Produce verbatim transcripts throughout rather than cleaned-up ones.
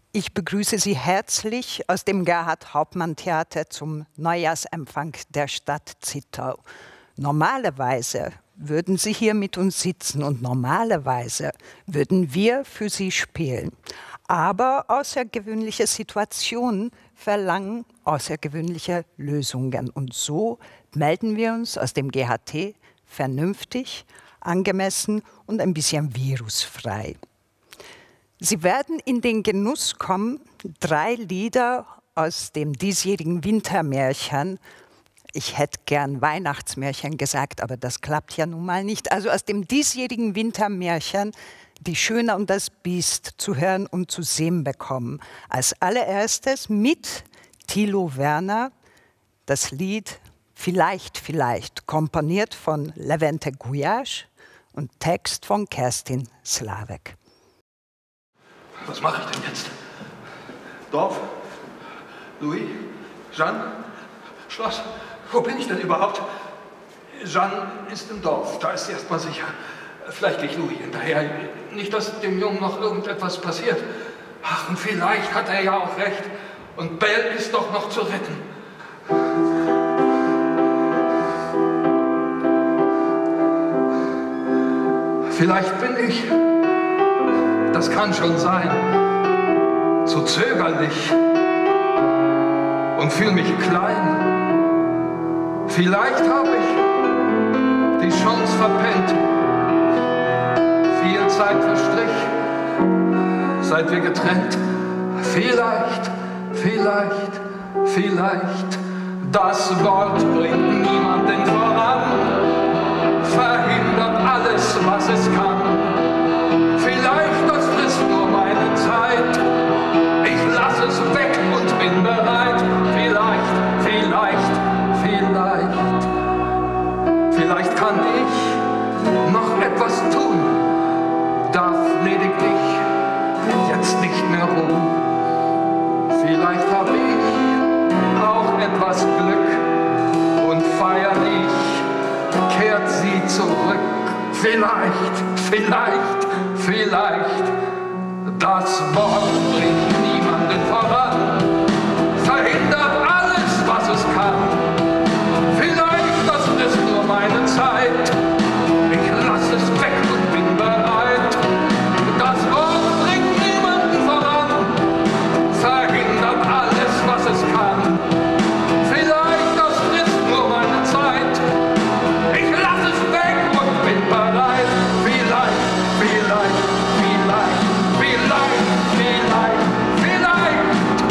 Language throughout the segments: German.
Ich begrüße Sie herzlich aus dem Gerhard-Hauptmann-Theater zum Neujahrsempfang der Stadt Zittau. Normalerweise würden Sie hier mit uns sitzen und normalerweise würden wir für Sie spielen. Aber außergewöhnliche Situationen verlangen außergewöhnliche Lösungen. Und so melden wir uns aus dem G H T vernünftig, angemessen und ein bisschen virusfrei. Sie werden in den Genuss kommen, drei Lieder aus dem diesjährigen Wintermärchen. Ich hätte gern Weihnachtsmärchen gesagt, aber das klappt ja nun mal nicht. Also aus dem diesjährigen Wintermärchen Die Schöne und das Biest zu hören und zu sehen bekommen. Als allererstes mit Thilo Werner das Lied Vielleicht, vielleicht, komponiert von Levente Gulyás und Text von Kerstin Slavek. Was mache ich denn jetzt? Dorf? Louis? Jeanne? Schloss? Wo bin ich denn überhaupt? Jeanne ist im Dorf, da ist sie erstmal sicher. Vielleicht gehe ich Louis hinterher. Nicht, dass dem Jungen noch irgendetwas passiert. Ach, und vielleicht hat er ja auch recht. Und Belle ist doch noch zu retten. Vielleicht bin ich, das kann schon sein, zu zögerlich und fühle mich klein. Vielleicht habe ich die Chance verpennt. Viel Zeit verstrich, seit wir getrennt. Vielleicht, vielleicht, vielleicht, das Wort bringt niemanden voran, verhindert alles, was es kann. Vielleicht, das frisst nur meine Zeit, ich lasse es weg und bin bereit. Vielleicht, vielleicht, vielleicht, vielleicht kann ich noch etwas tun, darf lediglich jetzt nicht mehr ruhen. Vielleicht habe ich auch etwas Glück und feierlich kehrt sie zurück. Vielleicht, vielleicht, vielleicht, das Wort bringt niemanden voran, verhindert alles, was es kann. Vielleicht, das ist nur meine Zeit, ich lasse es weg und bin bereit. Das Wort bringt niemanden voran, verhindert alles, was es kann. Vielleicht, das ist nur meine Zeit, ich lasse es weg und bin bereit. Vielleicht, vielleicht, vielleicht, vielleicht, vielleicht, vielleicht.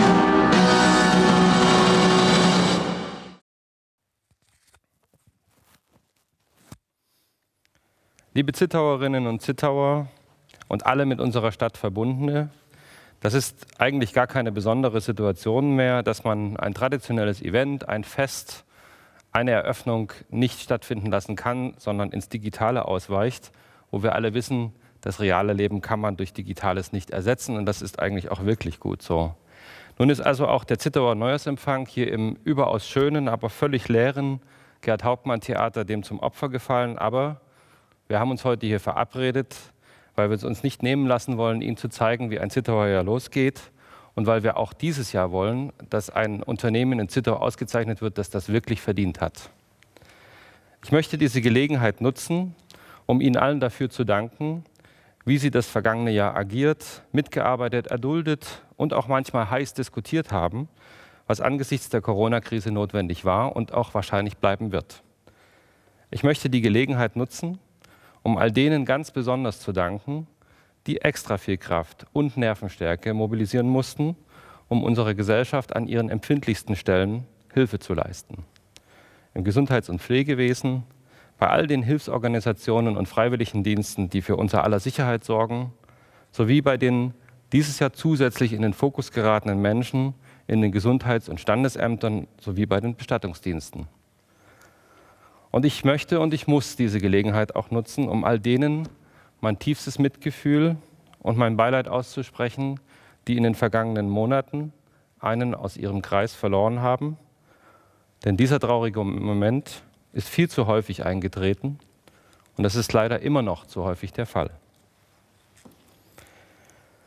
Liebe Zittauerinnen und Zittauer und alle mit unserer Stadt Verbundene, das ist eigentlich gar keine besondere Situation mehr, dass man ein traditionelles Event, ein Fest, eine Eröffnung nicht stattfinden lassen kann, sondern ins Digitale ausweicht, wo wir alle wissen, das reale Leben kann man durch Digitales nicht ersetzen und das ist eigentlich auch wirklich gut so. Nun ist also auch der Zittauer Neujahrsempfang hier im überaus schönen, aber völlig leeren Gerhard-Hauptmann-Theater dem zum Opfer gefallen, aber wir haben uns heute hier verabredet, weil wir es uns nicht nehmen lassen wollen, Ihnen zu zeigen, wie ein Zittauer Jahr losgeht und weil wir auch dieses Jahr wollen, dass ein Unternehmen in Zittau ausgezeichnet wird, das das wirklich verdient hat. Ich möchte diese Gelegenheit nutzen, um Ihnen allen dafür zu danken, wie Sie das vergangene Jahr agiert, mitgearbeitet, erduldet und auch manchmal heiß diskutiert haben, was angesichts der Corona-Krise notwendig war und auch wahrscheinlich bleiben wird. Ich möchte die Gelegenheit nutzen, um all denen ganz besonders zu danken, die extra viel Kraft und Nervenstärke mobilisieren mussten, um unserer Gesellschaft an ihren empfindlichsten Stellen Hilfe zu leisten. Im Gesundheits- und Pflegewesen, bei all den Hilfsorganisationen und Freiwilligendiensten, die für unser aller Sicherheit sorgen, sowie bei den dieses Jahr zusätzlich in den Fokus geratenen Menschen in den Gesundheits- und Standesämtern sowie bei den Bestattungsdiensten. Und ich möchte und ich muss diese Gelegenheit auch nutzen, um all denen mein tiefstes Mitgefühl und mein Beileid auszusprechen, die in den vergangenen Monaten einen aus ihrem Kreis verloren haben. Denn dieser traurige Moment ist viel zu häufig eingetreten und das ist leider immer noch zu häufig der Fall.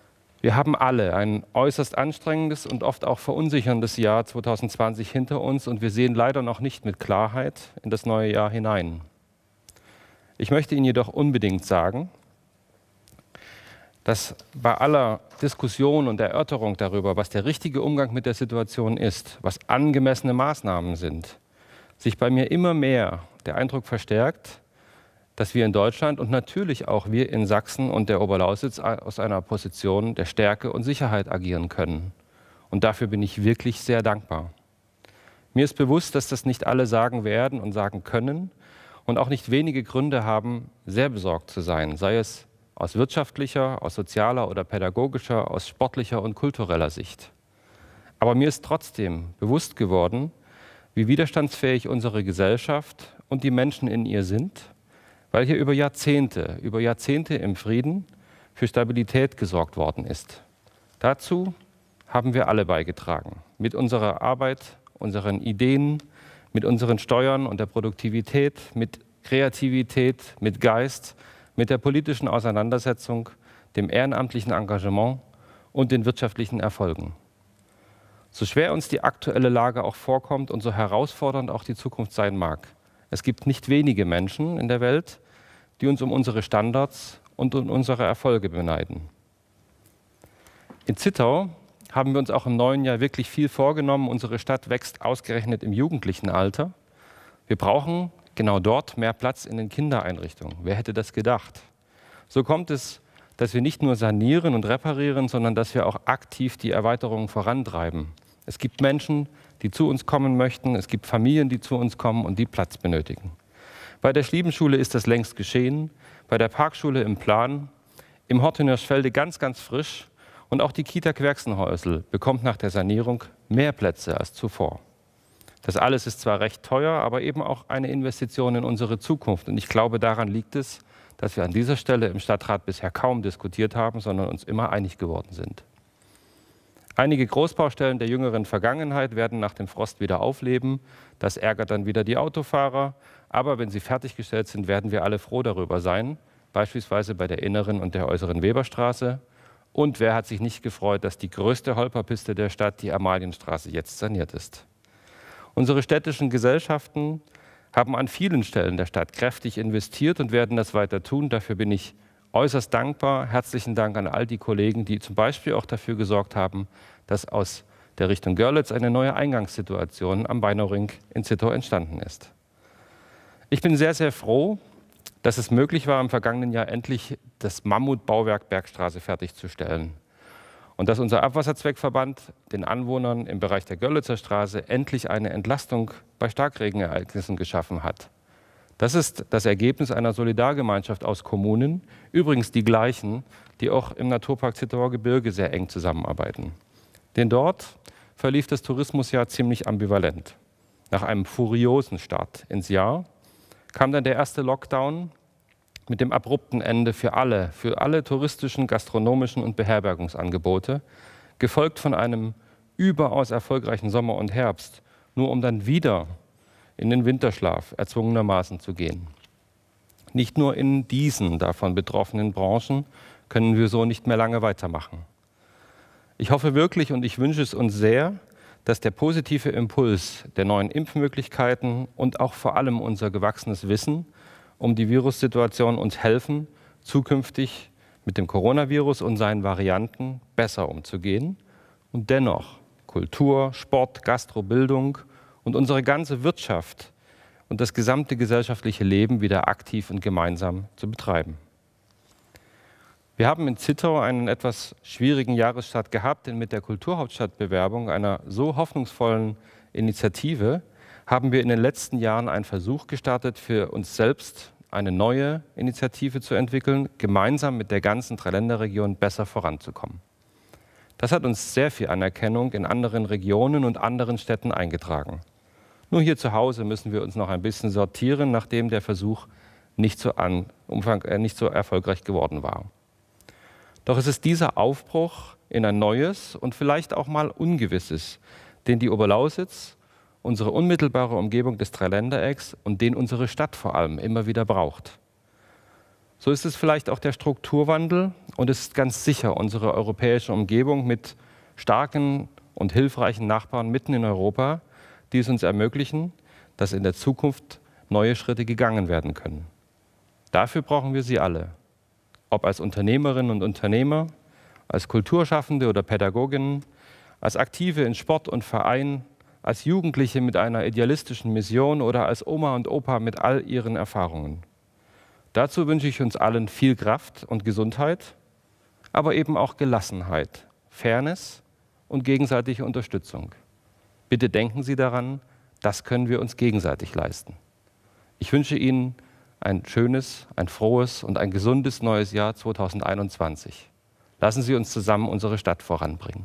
Wir haben alle ein äußerst anstrengendes und oft auch verunsicherndes Jahr zweitausendzwanzig hinter uns und wir sehen leider noch nicht mit Klarheit in das neue Jahr hinein. Ich möchte Ihnen jedoch unbedingt sagen, dass bei aller Diskussion und Erörterung darüber, was der richtige Umgang mit der Situation ist, was angemessene Maßnahmen sind, sich bei mir immer mehr der Eindruck verstärkt, dass wir in Deutschland und natürlich auch wir in Sachsen und der Oberlausitz aus einer Position der Stärke und Sicherheit agieren können. Und dafür bin ich wirklich sehr dankbar. Mir ist bewusst, dass das nicht alle sagen werden und sagen können und auch nicht wenige Gründe haben, sehr besorgt zu sein, sei es aus wirtschaftlicher, aus sozialer oder pädagogischer, aus sportlicher und kultureller Sicht. Aber mir ist trotzdem bewusst geworden, wie widerstandsfähig unsere Gesellschaft und die Menschen in ihr sind, weil hier über Jahrzehnte, über Jahrzehnte im Frieden für Stabilität gesorgt worden ist. Dazu haben wir alle beigetragen, mit unserer Arbeit, unseren Ideen, mit unseren Steuern und der Produktivität, mit Kreativität, mit Geist, mit der politischen Auseinandersetzung, dem ehrenamtlichen Engagement und den wirtschaftlichen Erfolgen. So schwer uns die aktuelle Lage auch vorkommt und so herausfordernd auch die Zukunft sein mag, es gibt nicht wenige Menschen in der Welt, die uns um unsere Standards und um unsere Erfolge beneiden. In Zittau haben wir uns auch im neuen Jahr wirklich viel vorgenommen. Unsere Stadt wächst ausgerechnet im jugendlichen Alter. Wir brauchen genau dort mehr Platz in den Kindereinrichtungen. Wer hätte das gedacht? So kommt es, dass wir nicht nur sanieren und reparieren, sondern dass wir auch aktiv die Erweiterungen vorantreiben. Es gibt Menschen, die zu uns kommen möchten. Es gibt Familien, die zu uns kommen und die Platz benötigen. Bei der Schliebenschule ist das längst geschehen, bei der Parkschule im Plan, im Hortenirschfelde ganz, ganz frisch und auch die Kita Querxenhäusl bekommt nach der Sanierung mehr Plätze als zuvor. Das alles ist zwar recht teuer, aber eben auch eine Investition in unsere Zukunft. Und ich glaube, daran liegt es, dass wir an dieser Stelle im Stadtrat bisher kaum diskutiert haben, sondern uns immer einig geworden sind. Einige Großbaustellen der jüngeren Vergangenheit werden nach dem Frost wieder aufleben. Das ärgert dann wieder die Autofahrer. Aber wenn sie fertiggestellt sind, werden wir alle froh darüber sein, beispielsweise bei der inneren und der äußeren Weberstraße. Und wer hat sich nicht gefreut, dass die größte Holperpiste der Stadt, die Amalienstraße, jetzt saniert ist. Unsere städtischen Gesellschaften haben an vielen Stellen der Stadt kräftig investiert und werden das weiter tun. Dafür bin ich äußerst dankbar. Herzlichen Dank an all die Kollegen, die zum Beispiel auch dafür gesorgt haben, dass aus der Richtung Görlitz eine neue Eingangssituation am Beinauring in Zittau entstanden ist. Ich bin sehr, sehr froh, dass es möglich war, im vergangenen Jahr endlich das Mammutbauwerk Bergstraße fertigzustellen. Und dass unser Abwasserzweckverband den Anwohnern im Bereich der Görlitzer Straße endlich eine Entlastung bei Starkregenereignissen geschaffen hat. Das ist das Ergebnis einer Solidargemeinschaft aus Kommunen, übrigens die gleichen, die auch im Naturpark Zittauer Gebirge sehr eng zusammenarbeiten. Denn dort verlief das Tourismusjahr ziemlich ambivalent. Nach einem furiosen Start ins Jahr kam dann der erste Lockdown mit dem abrupten Ende für alle, für alle touristischen, gastronomischen und Beherbergungsangebote, gefolgt von einem überaus erfolgreichen Sommer und Herbst, nur um dann wieder in den Winterschlaf erzwungenermaßen zu gehen. Nicht nur in diesen davon betroffenen Branchen können wir so nicht mehr lange weitermachen. Ich hoffe wirklich und ich wünsche es uns sehr, dass der positive Impuls der neuen Impfmöglichkeiten und auch vor allem unser gewachsenes Wissen um die Virussituation uns helfen, zukünftig mit dem Coronavirus und seinen Varianten besser umzugehen und dennoch Kultur, Sport, Gastro, Bildung und unsere ganze Wirtschaft und das gesamte gesellschaftliche Leben wieder aktiv und gemeinsam zu betreiben. Wir haben in Zittau einen etwas schwierigen Jahresstart gehabt, denn mit der Kulturhauptstadtbewerbung, einer so hoffnungsvollen Initiative, haben wir in den letzten Jahren einen Versuch gestartet, für uns selbst eine neue Initiative zu entwickeln, gemeinsam mit der ganzen Dreiländerregion besser voranzukommen. Das hat uns sehr viel Anerkennung in anderen Regionen und anderen Städten eingetragen. Nur hier zu Hause müssen wir uns noch ein bisschen sortieren, nachdem der Versuch nicht so, an, umfang, äh, nicht so erfolgreich geworden war. Doch es ist dieser Aufbruch in ein neues und vielleicht auch mal Ungewisses, den die Oberlausitz, unsere unmittelbare Umgebung des Dreiländerecks und den unsere Stadt vor allem immer wieder braucht. So ist es vielleicht auch der Strukturwandel und es ist ganz sicher unsere europäische Umgebung mit starken und hilfreichen Nachbarn mitten in Europa, die es uns ermöglichen, dass in der Zukunft neue Schritte gegangen werden können. Dafür brauchen wir Sie alle, ob als Unternehmerinnen und Unternehmer, als Kulturschaffende oder Pädagoginnen, als Aktive in Sport und Verein, als Jugendliche mit einer idealistischen Mission oder als Oma und Opa mit all ihren Erfahrungen. Dazu wünsche ich uns allen viel Kraft und Gesundheit, aber eben auch Gelassenheit, Fairness und gegenseitige Unterstützung. Bitte denken Sie daran, das können wir uns gegenseitig leisten. Ich wünsche Ihnen ein schönes, ein frohes und ein gesundes neues Jahr zweitausendeinundzwanzig. Lassen Sie uns zusammen unsere Stadt voranbringen.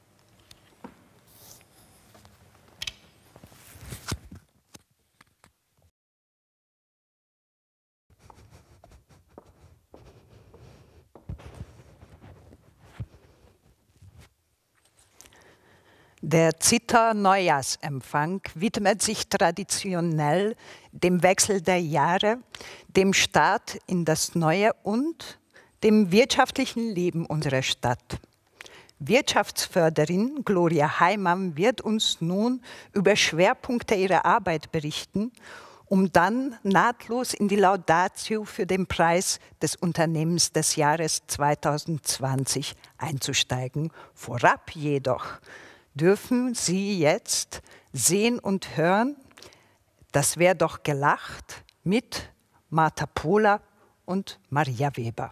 Der Zittau-Neujahrsempfang widmet sich traditionell dem Wechsel der Jahre, dem Start in das Neue und dem wirtschaftlichen Leben unserer Stadt. Wirtschaftsförderin Gloria Heimann wird uns nun über Schwerpunkte ihrer Arbeit berichten, um dann nahtlos in die Laudatio für den Preis des Unternehmens des Jahres zweitausendzwanzig einzusteigen. Vorab jedoch dürfen Sie jetzt sehen und hören, das wär doch gelacht mit Martha Pohler und Maria Weber.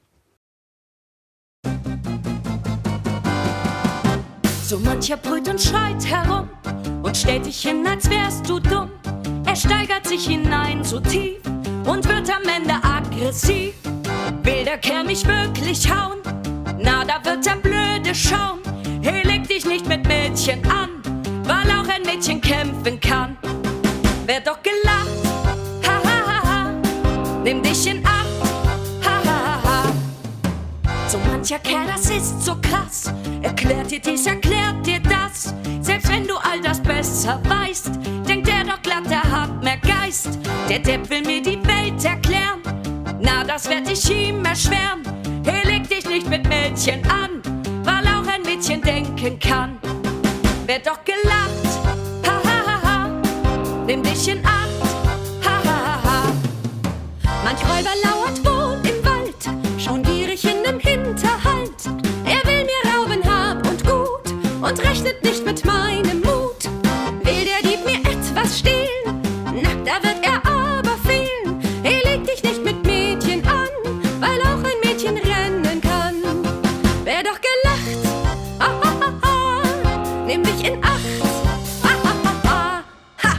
So mancher brüllt und schreit herum und stellt dich hin, als wärst du dumm. Er steigert sich hinein so tief und wird am Ende aggressiv. Will der Kerl mich wirklich hauen? Na, da wird er blöde schauen. Hey, leg dich nicht mit Mädchen an, weil auch ein Mädchen kämpfen kann. Wer doch gelacht, ha ha ha ha, nimm dich in Acht, ha ha ha ha. So mancher Kerl, das ist so krass, erklärt dir dies, erklärt dir das. Selbst wenn du all das besser weißt, denkt er doch glatt, er hat mehr Geist. Der Depp will mir die Welt erklären, na, das werd ich ihm erschweren. Hey, leg dich nicht mit Mädchen an, weil auch ein Mädchen denken kann. Wer doch gelacht, ha ha ha ha, nimm dich in Acht, ha ha ha ha. Manch Räuber lauert wohl im Wald, schon gierig in dem Hinterhalt. Er will mir rauben Hab und Gut und rechnet nicht mit meinem Mut. Will der Dieb mir etwas stehlen, na, da wird er aber fehlen. Hey, leg dich nicht mit Mädchen an, weil auch ein Mädchen rennen kann. Wer doch gelacht, ha ha ha ha, nimm dich in Acht, ha ha ha ha, ha.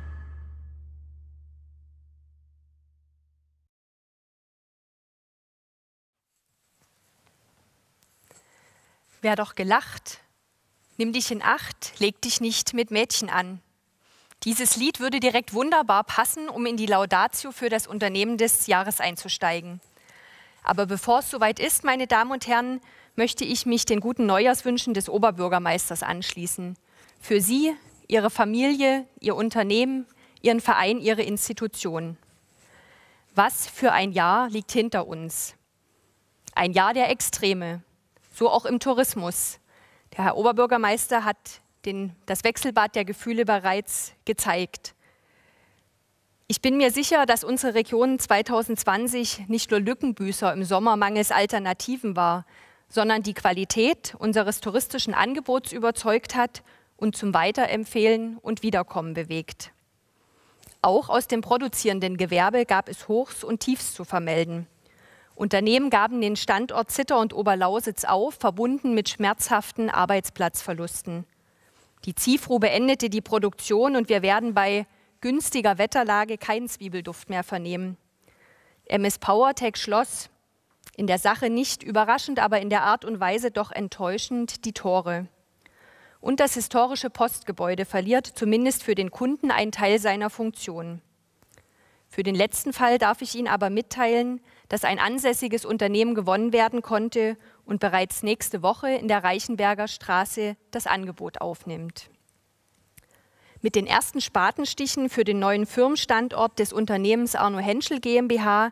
Wer doch gelacht, nimm dich in Acht, leg dich nicht mit Mädchen an. Dieses Lied würde direkt wunderbar passen, um in die Laudatio für das Unternehmen des Jahres einzusteigen. Aber bevor es soweit ist, meine Damen und Herren, möchte ich mich den guten Neujahrswünschen des Oberbürgermeisters anschließen. Für Sie, Ihre Familie, Ihr Unternehmen, Ihren Verein, Ihre Institution. Was für ein Jahr liegt hinter uns? Ein Jahr der Extreme, so auch im Tourismus. Der Herr Oberbürgermeister hat den, das Wechselbad der Gefühle bereits gezeigt. Ich bin mir sicher, dass unsere Region zweitausendzwanzig nicht nur Lückenbüßer im Sommer mangels Alternativen war, sondern die Qualität unseres touristischen Angebots überzeugt hat und zum Weiterempfehlen und Wiederkommen bewegt. Auch aus dem produzierenden Gewerbe gab es Hochs und Tiefs zu vermelden. Unternehmen gaben den Standort Zittau und Oberlausitz auf, verbunden mit schmerzhaften Arbeitsplatzverlusten. Die ZIFRU beendete die Produktion und wir werden bei günstiger Wetterlage keinen Zwiebelduft mehr vernehmen. M S Powertech schloss, in der Sache nicht überraschend, aber in der Art und Weise doch enttäuschend, die Tore. Und das historische Postgebäude verliert zumindest für den Kunden einen Teil seiner Funktion. Für den letzten Fall darf ich Ihnen aber mitteilen, dass ein ansässiges Unternehmen gewonnen werden konnte und bereits nächste Woche in der Reichenberger Straße das Angebot aufnimmt. Mit den ersten Spatenstichen für den neuen Firmenstandort des Unternehmens Arno Henschel GmbH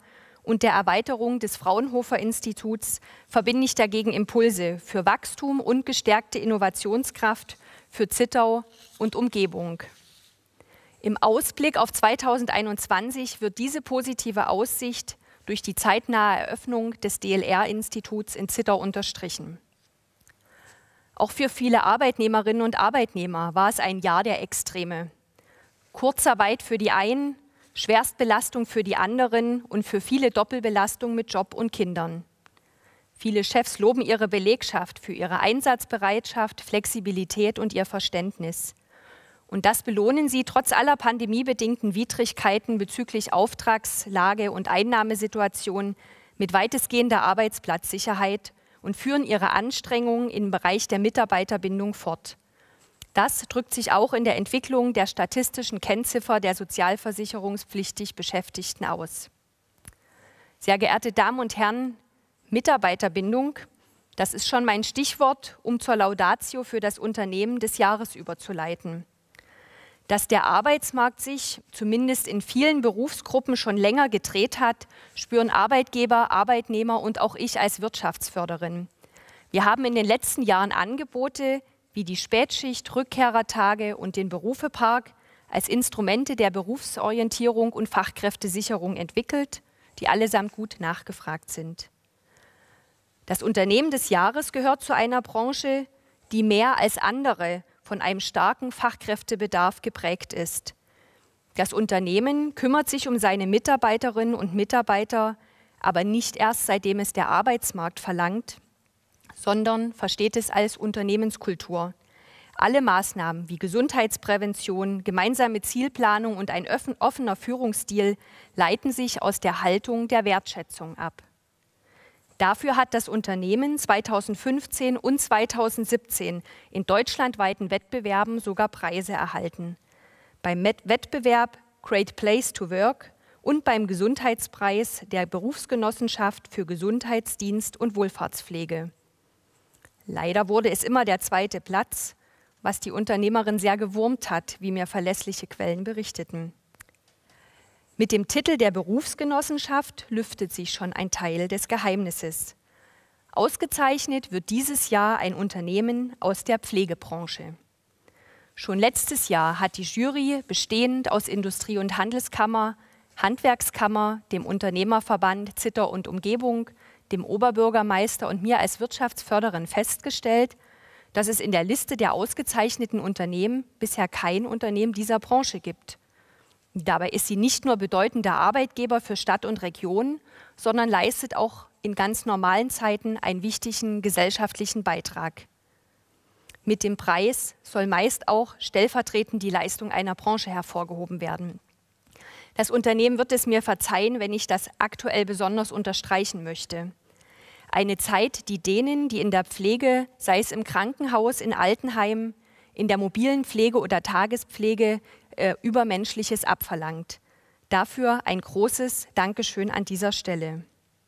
und der Erweiterung des Fraunhofer-Instituts verbinde ich dagegen Impulse für Wachstum und gestärkte Innovationskraft für Zittau und Umgebung. Im Ausblick auf zweitausendeinundzwanzig wird diese positive Aussicht durch die zeitnahe Eröffnung des D L R-Instituts in Zittau unterstrichen. Auch für viele Arbeitnehmerinnen und Arbeitnehmer war es ein Jahr der Extreme. Kurzarbeit für die einen, Schwerstbelastung für die anderen und für viele Doppelbelastung mit Job und Kindern. Viele Chefs loben ihre Belegschaft für ihre Einsatzbereitschaft, Flexibilität und ihr Verständnis. Und das belohnen sie trotz aller pandemiebedingten Widrigkeiten bezüglich Auftragslage und Einnahmesituation mit weitestgehender Arbeitsplatzsicherheit und führen ihre Anstrengungen im Bereich der Mitarbeiterbindung fort. Das drückt sich auch in der Entwicklung der statistischen Kennziffer der sozialversicherungspflichtig Beschäftigten aus. Sehr geehrte Damen und Herren, Mitarbeiterbindung, das ist schon mein Stichwort, um zur Laudatio für das Unternehmen des Jahres überzuleiten. Dass der Arbeitsmarkt sich zumindest in vielen Berufsgruppen schon länger gedreht hat, spüren Arbeitgeber, Arbeitnehmer und auch ich als Wirtschaftsförderin. Wir haben in den letzten Jahren Angebote wie die Spätschicht, Rückkehrertage und den Berufepark als Instrumente der Berufsorientierung und Fachkräftesicherung entwickelt, die allesamt gut nachgefragt sind. Das Unternehmen des Jahres gehört zu einer Branche, die mehr als andere von einem starken Fachkräftebedarf geprägt ist. Das Unternehmen kümmert sich um seine Mitarbeiterinnen und Mitarbeiter, aber nicht erst seitdem es der Arbeitsmarkt verlangt, sondern versteht es als Unternehmenskultur. Alle Maßnahmen wie Gesundheitsprävention, gemeinsame Zielplanung und ein offener Führungsstil leiten sich aus der Haltung der Wertschätzung ab. Dafür hat das Unternehmen zweitausendfünfzehn und zweitausendsiebzehn in deutschlandweiten Wettbewerben sogar Preise erhalten. Beim Wettbewerb Great Place to Work und beim Gesundheitspreis der Berufsgenossenschaft für Gesundheitsdienst und Wohlfahrtspflege. Leider wurde es immer der zweite Platz, was die Unternehmerin sehr gewurmt hat, wie mir verlässliche Quellen berichteten. Mit dem Titel der Berufsgenossenschaft lüftet sich schon ein Teil des Geheimnisses. Ausgezeichnet wird dieses Jahr ein Unternehmen aus der Pflegebranche. Schon letztes Jahr hat die Jury, bestehend aus Industrie- und Handelskammer, Handwerkskammer, dem Unternehmerverband Zittau und Umgebung, dem Oberbürgermeister und mir als Wirtschaftsförderin festgestellt, dass es in der Liste der ausgezeichneten Unternehmen bisher kein Unternehmen dieser Branche gibt. Dabei ist sie nicht nur bedeutender Arbeitgeber für Stadt und Region, sondern leistet auch in ganz normalen Zeiten einen wichtigen gesellschaftlichen Beitrag. Mit dem Preis soll meist auch stellvertretend die Leistung einer Branche hervorgehoben werden. Das Unternehmen wird es mir verzeihen, wenn ich das aktuell besonders unterstreichen möchte. Eine Zeit, die denen, die in der Pflege, sei es im Krankenhaus, in Altenheimen, in der mobilen Pflege oder Tagespflege, äh, Übermenschliches abverlangt. Dafür ein großes Dankeschön an dieser Stelle.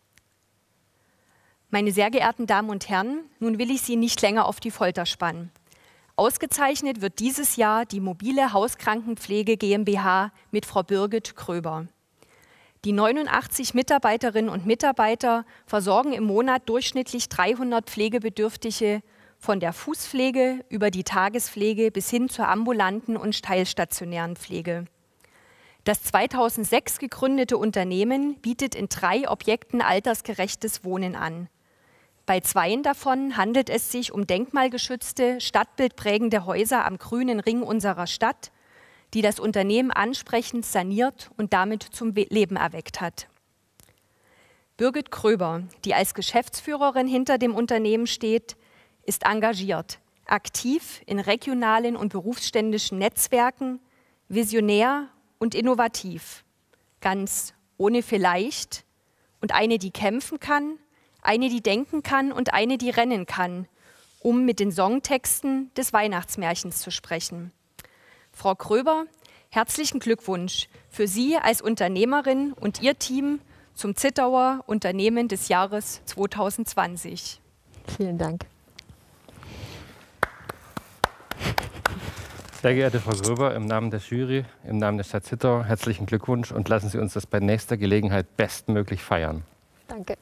Meine sehr geehrten Damen und Herren, nun will ich Sie nicht länger auf die Folter spannen. Ausgezeichnet wird dieses Jahr die mobile Hauskrankenpflege GmbH mit Frau Birgit Kröber. Die neunundachtzig Mitarbeiterinnen und Mitarbeiter versorgen im Monat durchschnittlich dreihundert Pflegebedürftige von der Fußpflege über die Tagespflege bis hin zur ambulanten und teilstationären Pflege. Das zweitausendsechs gegründete Unternehmen bietet in drei Objekten altersgerechtes Wohnen an. Bei zweien davon handelt es sich um denkmalgeschützte, stadtbildprägende Häuser am grünen Ring unserer Stadt, die das Unternehmen ansprechend saniert und damit zum Leben erweckt hat. Birgit Kröber, die als Geschäftsführerin hinter dem Unternehmen steht, ist engagiert, aktiv in regionalen und berufsständischen Netzwerken, visionär und innovativ, ganz ohne vielleicht und eine, die kämpfen kann, eine, die denken kann und eine, die rennen kann, um mit den Songtexten des Weihnachtsmärchens zu sprechen. Frau Kröber, herzlichen Glückwunsch für Sie als Unternehmerin und Ihr Team zum Zittauer Unternehmen des Jahres zweitausendzwanzig. Vielen Dank. Sehr geehrte Frau Gröber, im Namen der Jury, im Namen der Stadt Zittau, herzlichen Glückwunsch und lassen Sie uns das bei nächster Gelegenheit bestmöglich feiern. Danke.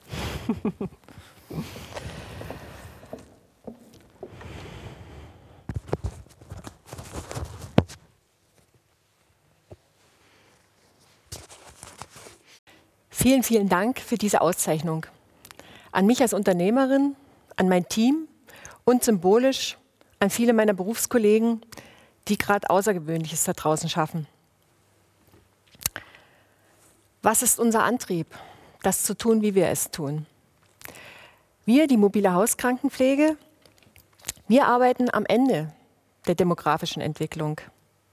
Vielen, vielen Dank für diese Auszeichnung. An mich als Unternehmerin, an mein Team und symbolisch an viele meiner Berufskollegen, die gerade Außergewöhnliches da draußen schaffen. Was ist unser Antrieb, das zu tun, wie wir es tun? Wir, die mobile Hauskrankenpflege, wir arbeiten am Ende der demografischen Entwicklung.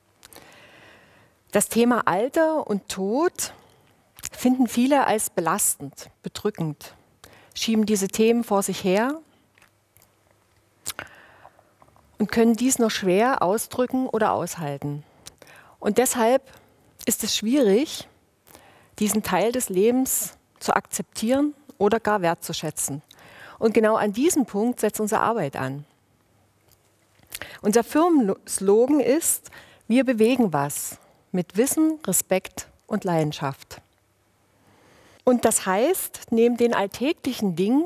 Das Thema Alter und Tod finden viele als belastend, bedrückend, schieben diese Themen vor sich her und können dies noch schwer ausdrücken oder aushalten. Und deshalb ist es schwierig, diesen Teil des Lebens zu akzeptieren oder gar wertzuschätzen. Und genau an diesem Punkt setzt unsere Arbeit an. Unser Firmenslogan ist: Wir bewegen was mit Wissen, Respekt und Leidenschaft. Und das heißt, neben den alltäglichen Dingen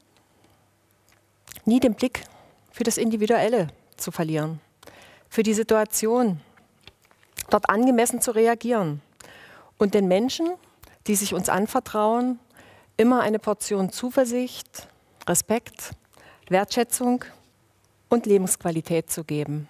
nie den Blick für das Individuelle zu verlieren, für die Situation, dort angemessen zu reagieren und den Menschen, die sich uns anvertrauen, immer eine Portion Zuversicht, Respekt, Wertschätzung und Lebensqualität zu geben.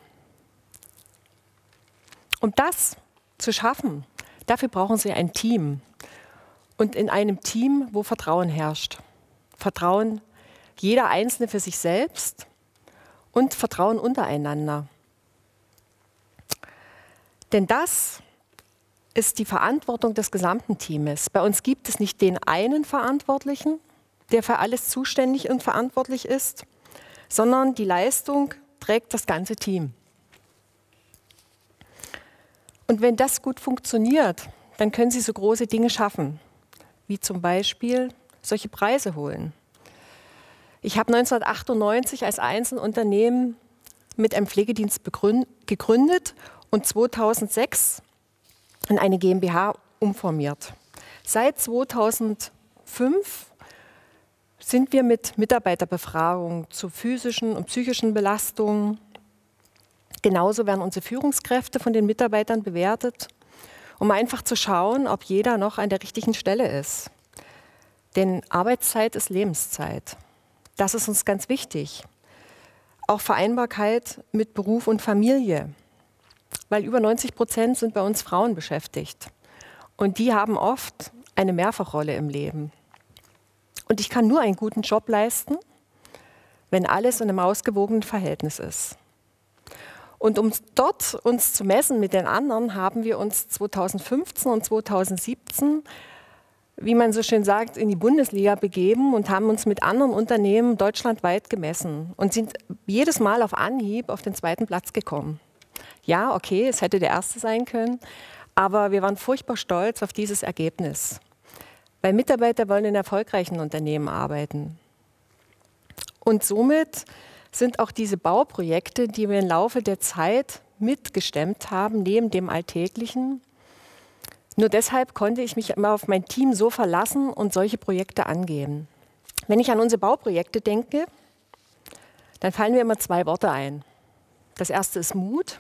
Um das zu schaffen, dafür brauchen Sie ein Team. Und in einem Team, wo Vertrauen herrscht. Vertrauen jeder Einzelne für sich selbst und Vertrauen untereinander. Denn das ist die Verantwortung des gesamten Teams. Bei uns gibt es nicht den einen Verantwortlichen, der für alles zuständig und verantwortlich ist, sondern die Leistung trägt das ganze Team. Und wenn das gut funktioniert, dann können Sie so große Dinge schaffen, wie zum Beispiel solche Preise holen. Ich habe neunzehnhundertachtundneunzig als Einzelunternehmen mit einem Pflegedienst gegründet und zweitausendsechs in eine GmbH umformiert. Seit zweitausendfünf sind wir mit Mitarbeiterbefragung zu physischen und psychischen Belastungen. Genauso werden unsere Führungskräfte von den Mitarbeitern bewertet, um einfach zu schauen, ob jeder noch an der richtigen Stelle ist. Denn Arbeitszeit ist Lebenszeit. Das ist uns ganz wichtig. Auch Vereinbarkeit mit Beruf und Familie. Weil über neunzig Prozent sind bei uns Frauen beschäftigt. Und die haben oft eine Mehrfachrolle im Leben. Und ich kann nur einen guten Job leisten, wenn alles in einem ausgewogenen Verhältnis ist. Und um dort uns zu messen mit den anderen, haben wir uns zweitausendfünfzehn und zweitausendsiebzehn, wie man so schön sagt, in die Bundesliga begeben und haben uns mit anderen Unternehmen deutschlandweit gemessen und sind jedes Mal auf Anhieb auf den zweiten Platz gekommen. Ja, okay, es hätte der erste sein können, aber wir waren furchtbar stolz auf dieses Ergebnis. Weil Mitarbeiter wollen in erfolgreichen Unternehmen arbeiten. Und somit sind auch diese Bauprojekte, die wir im Laufe der Zeit mitgestemmt haben, neben dem Alltäglichen. Nur deshalb konnte ich mich immer auf mein Team so verlassen und solche Projekte angehen. Wenn ich an unsere Bauprojekte denke, dann fallen mir immer zwei Worte ein. Das erste ist Mut.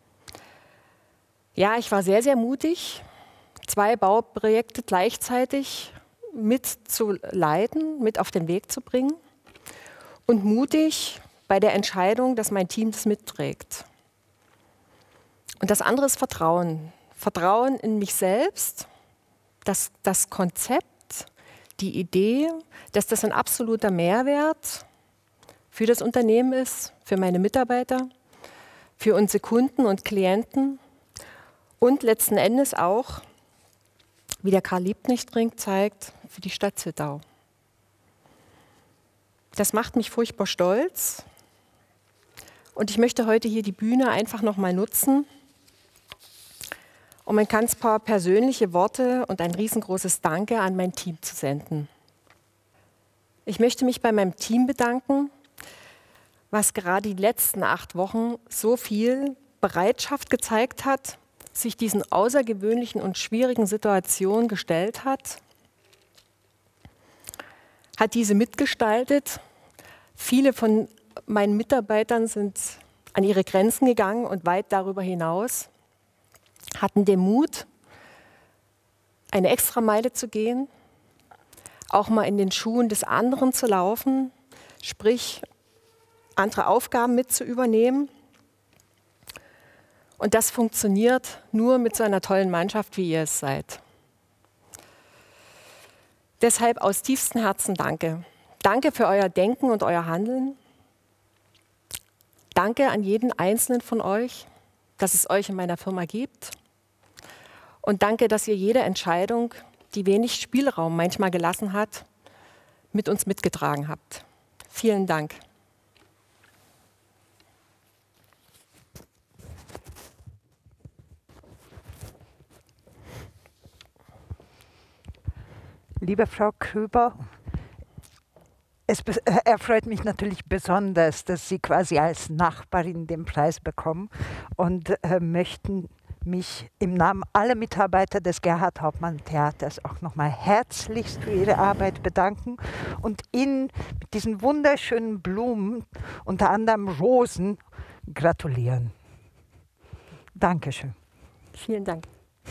Ja, ich war sehr, sehr mutig, zwei Bauprojekte gleichzeitig mit zu leiten, mit auf den Weg zu bringen. Und mutig bei der Entscheidung, dass mein Team das mitträgt. Und das andere ist Vertrauen. Vertrauen in mich selbst, dass das Konzept, die Idee, dass das ein absoluter Mehrwert für das Unternehmen ist, für meine Mitarbeiter, für unsere Kunden und Klienten und letzten Endes auch, wie der Karl-Liebknecht-Ring zeigt, für die Stadt Zittau. Das macht mich furchtbar stolz. Und ich möchte heute hier die Bühne einfach noch mal nutzen, um ein ganz paar persönliche Worte und ein riesengroßes Danke an mein Team zu senden. Ich möchte mich bei meinem Team bedanken, was gerade die letzten acht Wochen so viel Bereitschaft gezeigt hat, sich diesen außergewöhnlichen und schwierigen Situationen gestellt hat, hat diese mitgestaltet. Viele von meinen Mitarbeitern sind an ihre Grenzen gegangen und weit darüber hinaus, hatten den Mut, eine Extrameile zu gehen, auch mal in den Schuhen des anderen zu laufen, sprich andere Aufgaben mit zu übernehmen. Und das funktioniert nur mit so einer tollen Mannschaft, wie ihr es seid. Deshalb aus tiefstem Herzen danke. Danke für euer Denken und euer Handeln. Danke an jeden Einzelnen von euch, dass es euch in meiner Firma gibt. Und danke, dass ihr jede Entscheidung, die wenig Spielraum manchmal gelassen hat, mit uns mitgetragen habt. Vielen Dank. Liebe Frau Krüber, es erfreut mich natürlich besonders, dass Sie quasi als Nachbarin den Preis bekommen und äh, möchten mich im Namen aller Mitarbeiter des Gerhard Hauptmann Theaters auch nochmal herzlichst für Ihre Arbeit bedanken und Ihnen mit diesen wunderschönen Blumen, unter anderem Rosen, gratulieren. Dankeschön. Vielen Dank.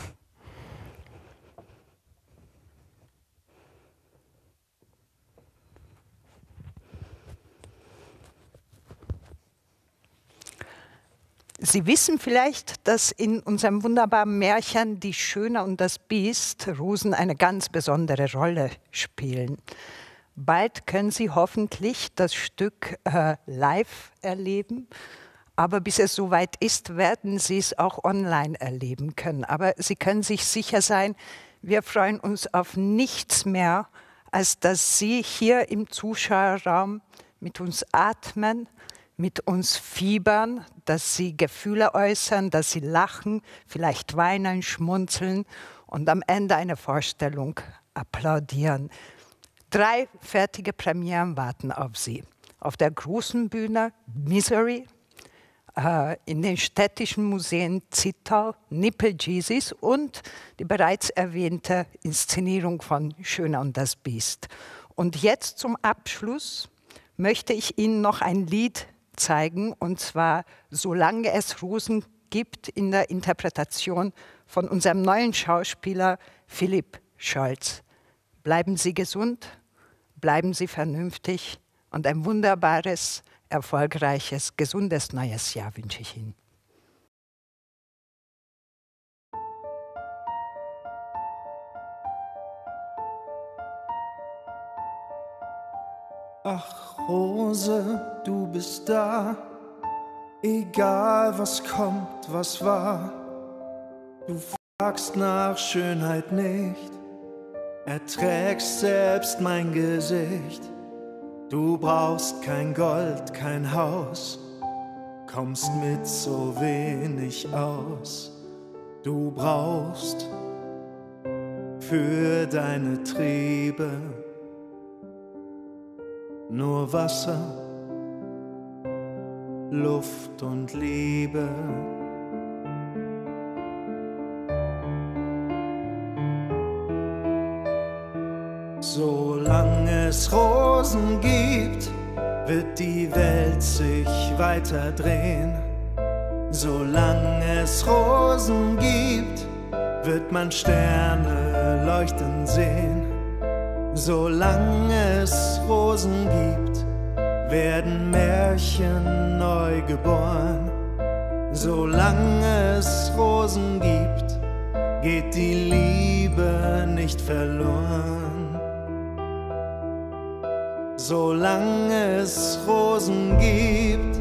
Sie wissen vielleicht, dass in unserem wunderbaren Märchen Die Schöne und das Biest Rosen eine ganz besondere Rolle spielen. Bald können Sie hoffentlich das Stück äh, live erleben, aber bis es soweit ist, werden Sie es auch online erleben können. Aber Sie können sich sicher sein, wir freuen uns auf nichts mehr, als dass Sie hier im Zuschauerraum mit uns atmen, mit uns fiebern, dass sie Gefühle äußern, dass sie lachen, vielleicht weinen, schmunzeln und am Ende einer Vorstellung applaudieren. Drei fertige Premieren warten auf Sie. Auf der großen Bühne Misery, äh, in den städtischen Museen Zittau, Nippel-Jesus und die bereits erwähnte Inszenierung von Schöne und das Biest. Und jetzt zum Abschluss möchte ich Ihnen noch ein Lied zeigen, und zwar Solange es Rosen gibt, in der Interpretation von unserem neuen Schauspieler Philipp Scholz. Bleiben Sie gesund, bleiben Sie vernünftig und ein wunderbares, erfolgreiches, gesundes neues Jahr wünsche ich Ihnen. Ach, Rose, du bist da, egal was kommt, was war. Du fragst nach Schönheit nicht, erträgst selbst mein Gesicht. Du brauchst kein Gold, kein Haus, kommst mit so wenig aus. Du brauchst für deine Triebe nur Wasser, Luft und Liebe. Solange es Rosen gibt, wird die Welt sich weiter drehen. Solange es Rosen gibt, wird man Sterne leuchten sehen. Solange es Rosen gibt, werden Märchen neu geboren. Solange es Rosen gibt, geht die Liebe nicht verloren. Solange es Rosen gibt,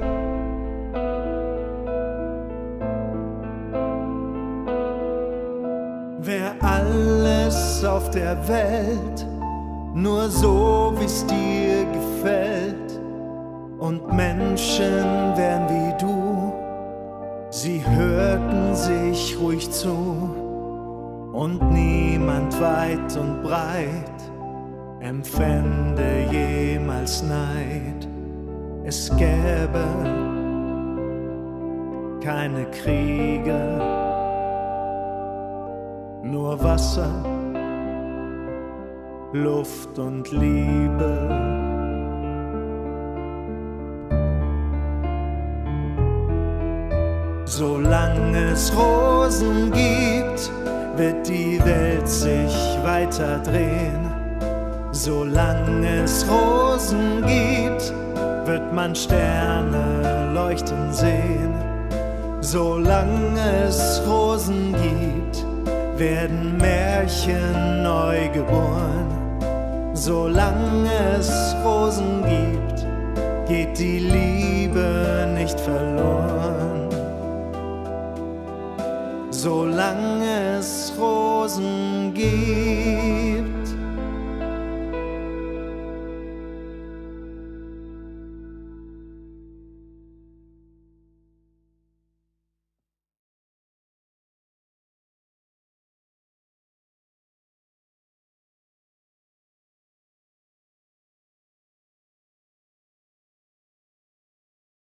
wär alles auf der Welt nur so, wie's dir gefällt, und Menschen wären wie du, sie hörten sich ruhig zu, und niemand weit und breit empfände jemals Neid. Es gäbe keine Kriege, nur Wasser, Luft und Liebe. Solange es Rosen gibt, wird die Welt sich weiter drehen. Solange es Rosen gibt, wird man Sterne leuchten sehen. Solange es Rosen gibt, werden Märchen neu geboren. Solange es Rosen gibt, geht die Liebe nicht verloren. Solange es Rosen gibt.